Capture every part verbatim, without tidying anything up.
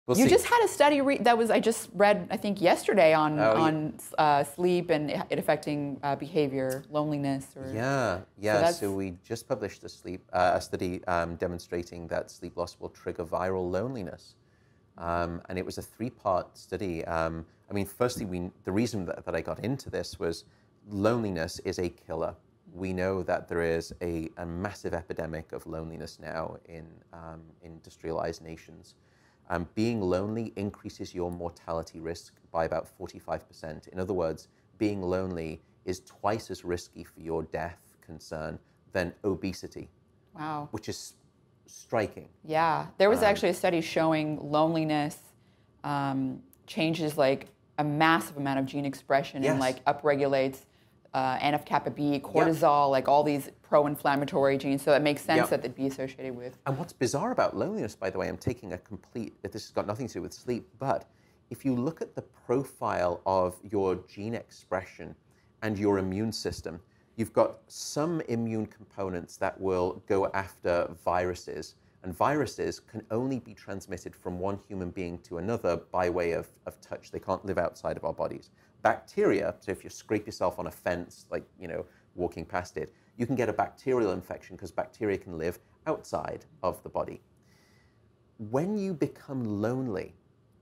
We'll You see. just had a study re that was, I just read, I think yesterday on, Oh, yeah. on uh, sleep and it affecting uh, behavior, loneliness. Or, Yeah, yeah. so, So we just published a sleep uh, a study um, demonstrating that sleep loss will trigger viral loneliness, um, and it was a three-part study. Um, I mean, firstly, we the reason that, that I got into this was loneliness is a killer. We know that there is a, a massive epidemic of loneliness now in um, industrialized nations. Um, being lonely increases your mortality risk by about forty-five percent. In other words, being lonely is twice as risky for your death concern than obesity. wow. Which is striking. Yeah, there was Um, actually a study showing loneliness um, changes like a massive amount of gene expression and Yes. like upregulates uh, N F kappa B, cortisol, like all these pro-inflammatory genes. So it makes sense Yep. that they'd be associated with. And what's bizarre about loneliness, by the way, I'm taking a complete, this has got nothing to do with sleep, but if you look at the profile of your gene expression and your immune system, you've got some immune components that will go after viruses, and viruses can only be transmitted from one human being to another by way of, of touch. They can't live outside of our bodies. Bacteria, so if you scrape yourself on a fence, like, you know, walking past it, you can get a bacterial infection because bacteria can live outside of the body. When you become lonely,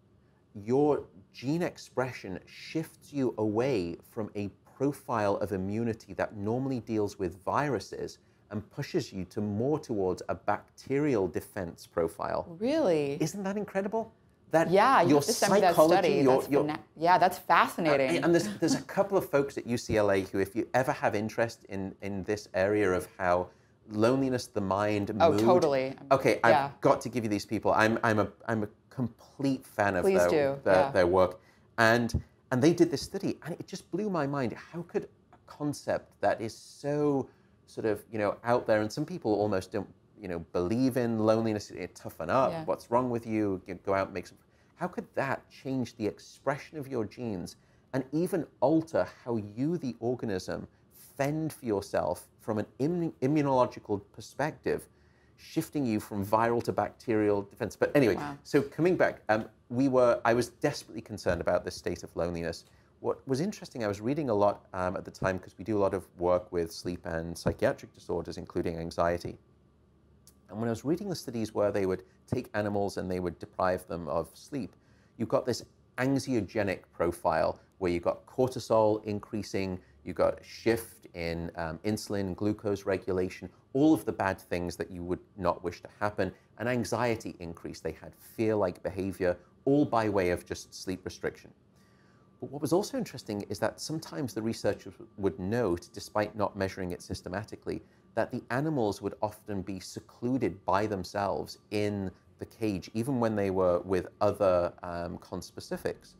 your gene expression shifts you away from a profile of immunity that normally deals with viruses and pushes you to more towards a bacterial defense profile. Really? Isn't that incredible? That yeah, you your have to send me that psychology, study. your, That's your, fana- yeah, that's fascinating. uh, and there's, there's a couple of folks at U C L A who, if you ever have interest in, in this area of how loneliness, the mind, oh, mood. totally. Okay, yeah. I've got to give you these people. I'm, I'm, a, I'm a complete fan of Please their, do. their, Yeah. their work. And, and they did this study, and it just blew my mind. How could a concept that is so sort of, you know, out there, and some people almost don't, you know, believe in loneliness, it, toughen up, Yeah. what's wrong with you, you go out and make some, how could that change the expression of your genes and even alter how you, the organism, fend for yourself from an immun immunological perspective, shifting you from viral to bacterial defense? But anyway, Wow. so coming back, um, we were, I was desperately concerned about this state of loneliness. What was interesting, I was reading a lot um, at the time because we do a lot of work with sleep and psychiatric disorders, including anxiety. And when I was reading the studies where they would take animals and they would deprive them of sleep, you got this anxiogenic profile where you got cortisol increasing, you got a shift in um, insulin, glucose regulation, all of the bad things that you would not wish to happen, and anxiety increased. They had fear-like behavior, all by way of just sleep restriction. But what was also interesting is that sometimes the researchers would note, despite not measuring it systematically, that the animals would often be secluded by themselves in the cage, even when they were with other um, conspecifics.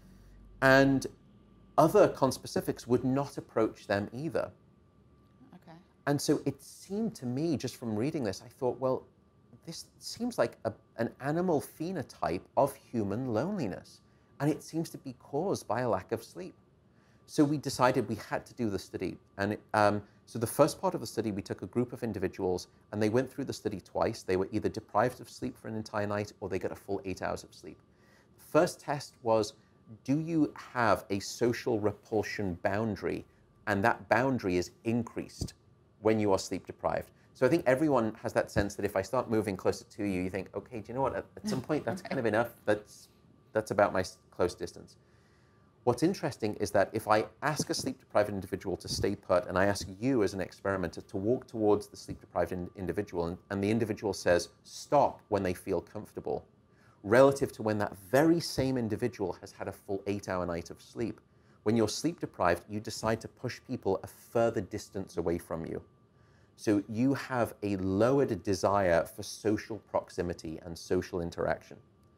And other conspecifics would not approach them either. Okay. And so it seemed to me, just from reading this, I thought, well, this seems like a, an animal phenotype of human loneliness. And it seems to be caused by a lack of sleep. So we decided we had to do the study. And it, um, so the first part of the study, we took a group of individuals and they went through the study twice. They were either deprived of sleep for an entire night or they got a full eight hours of sleep. The first test was, do you have a social repulsion boundary? And that boundary is increased when you are sleep deprived. So I think everyone has that sense that if I start moving closer to you, you think, okay, do you know what? At, at some point, that's kind of enough. That's, that's about my close distance. What's interesting is that if I ask a sleep-deprived individual to stay put, and I ask you as an experimenter to walk towards the sleep-deprived in individual, and, and the individual says stop when they feel comfortable, relative to when that very same individual has had a full eight-hour night of sleep, when you're sleep-deprived, you decide to push people a further distance away from you. So you have a lowered desire for social proximity and social interaction.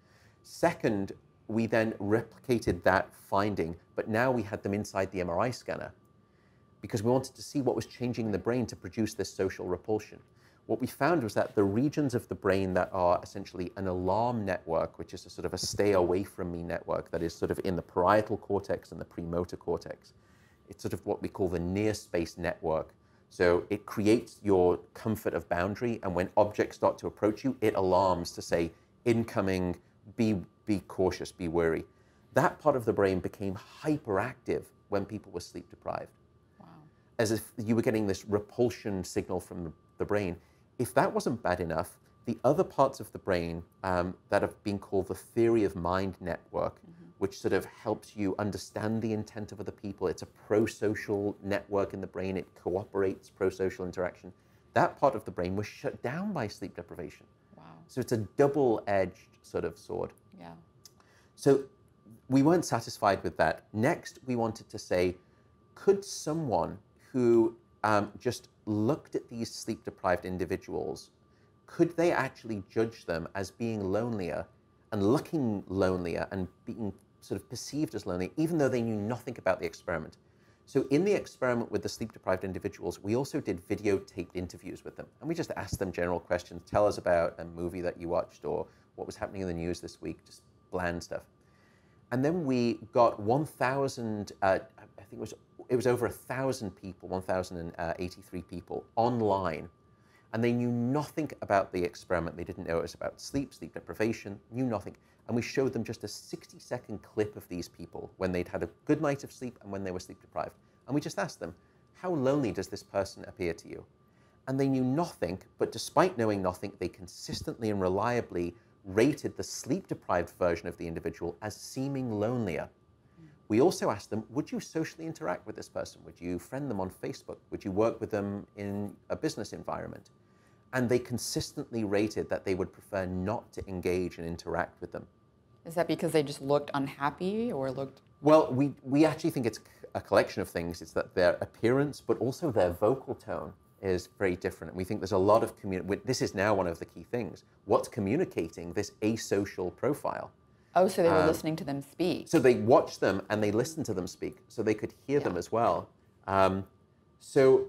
Second, we then replicated that finding, but now we had them inside the M R I scanner because we wanted to see what was changing in the brain to produce this social repulsion. What we found was that the regions of the brain that are essentially an alarm network, which is a sort of a stay away from me network that is sort of in the parietal cortex and the premotor cortex, it's sort of what we call the near space network. So it creates your comfort of boundary, and when objects start to approach you, it alarms to say incoming be, be cautious, be wary. That part of the brain became hyperactive when people were sleep deprived. Wow. As if you were getting this repulsion signal from the brain. If that wasn't bad enough, the other parts of the brain um, that have been called the theory of mind network, mm-hmm. which sort of helps you understand the intent of other people. It's a pro-social network in the brain. It cooperates pro-social interaction. That part of the brain was shut down by sleep deprivation. Wow. So it's a double-edged sort of sword. Yeah. So we weren't satisfied with that. Next, we wanted to say, could someone who um, just looked at these sleep-deprived individuals, could they actually judge them as being lonelier and looking lonelier and being sort of perceived as lonely, even though they knew nothing about the experiment? So in the experiment with the sleep-deprived individuals, we also did videotaped interviews with them. And we just asked them general questions. Tell us about a movie that you watched or what was happening in the news this week, just bland stuff. And then we got one thousand, uh, I think it was, it was over one thousand people, one thousand eighty-three people online. And they knew nothing about the experiment. They didn't know it was about sleep, sleep deprivation, knew nothing. And we showed them just a sixty second clip of these people when they'd had a good night of sleep and when they were sleep deprived. And we just asked them, how lonely does this person appear to you? And they knew nothing, but despite knowing nothing, they consistently and reliably rated the sleep-deprived version of the individual as seeming lonelier. Mm. We also asked them, would you socially interact with this person? Would you friend them on Facebook? Would you work with them in a business environment? And they consistently rated that they would prefer not to engage and interact with them. Is that because they just looked unhappy or looked... Well, we, we actually think it's a collection of things. It's that their appearance, but also their vocal tone is very different. And we think there's a lot of community. This is now one of the key things. What's communicating this asocial profile? Oh, so they were um, listening to them speak. So they watched them and they listened to them speak, so they could hear yeah. them as well. Um, so,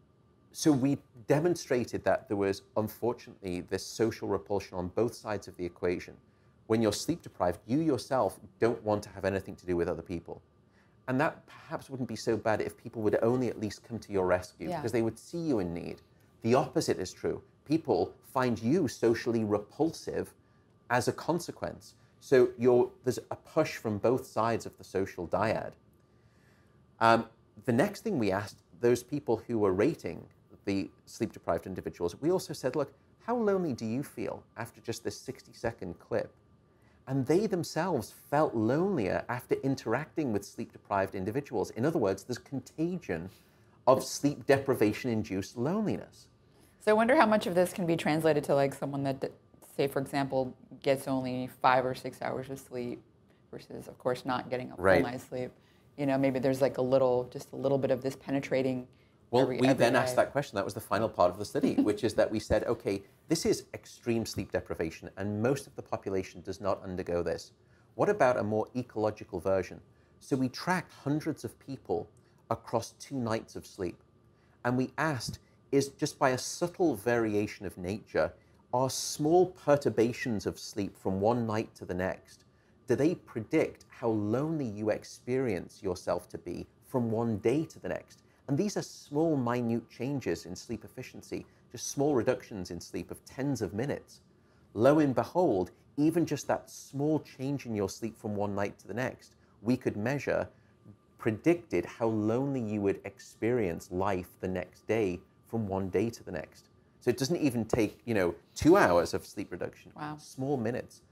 so we demonstrated that there was, unfortunately, this social repulsion on both sides of the equation. When you're sleep deprived, you yourself don't want to have anything to do with other people. And that perhaps wouldn't be so bad if people would only at least come to your rescue, yeah. because they would see you in need. The opposite is true. People find you socially repulsive as a consequence. So you're, there's a push from both sides of the social dyad. Um, the next thing we asked those people who were rating the sleep-deprived individuals, we also said, look, how lonely do you feel after just this sixty second clip? And they themselves felt lonelier after interacting with sleep-deprived individuals. In other words, there's contagion of sleep deprivation-induced loneliness. So I wonder how much of this can be translated to like someone that, say, for example, gets only five or six hours of sleep versus, of course, not getting a full right. night's sleep. You know, maybe there's like a little, just a little bit of this penetrating. Well, every, we every then day. asked that question. That was the final part of the study, which is that we said, okay, this is extreme sleep deprivation, and most of the population does not undergo this. What about a more ecological version? So we tracked hundreds of people across two nights of sleep, and we asked, is just by a subtle variation of nature, are small perturbations of sleep from one night to the next, do they predict how lonely you experience yourself to be from one day to the next? And these are small, minute changes in sleep efficiency, just small reductions in sleep of tens of minutes. Lo and behold, even just that small change in your sleep from one night to the next, we could measure, predicted how lonely you would experience life the next day from one day to the next. So it doesn't even take, you know, two hours of sleep reduction. Wow. Small minutes.